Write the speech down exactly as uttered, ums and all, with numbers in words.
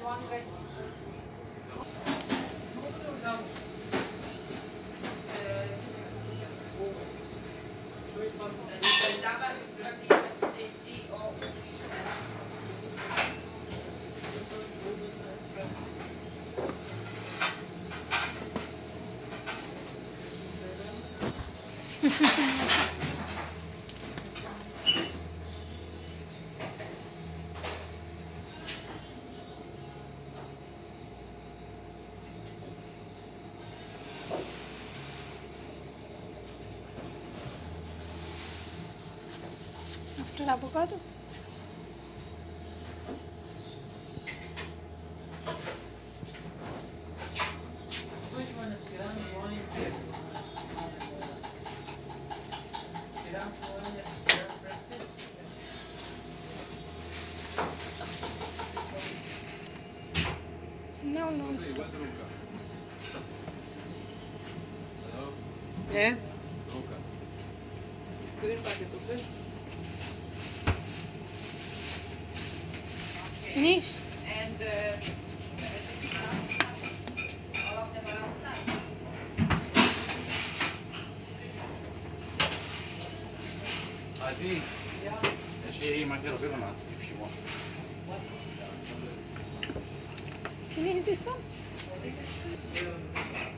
After avocado. Não, não estou. É? Screen packet, okay? Finish? And uh, all of them are outside. Adi, Yeah. she might get a bit of that if you want. Finish this one?